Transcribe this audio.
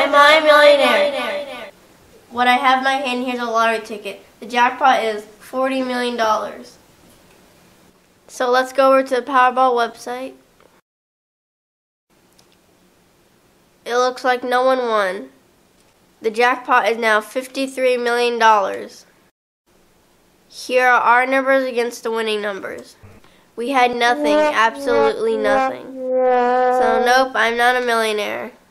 Am I a millionaire? What I have in my hand here is a lottery ticket. The jackpot is $40 million. So let's go over to the Powerball website. It looks like no one won. The jackpot is now $53 million. Here are our numbers against the winning numbers. We had nothing, absolutely nothing. So nope, I'm not a millionaire.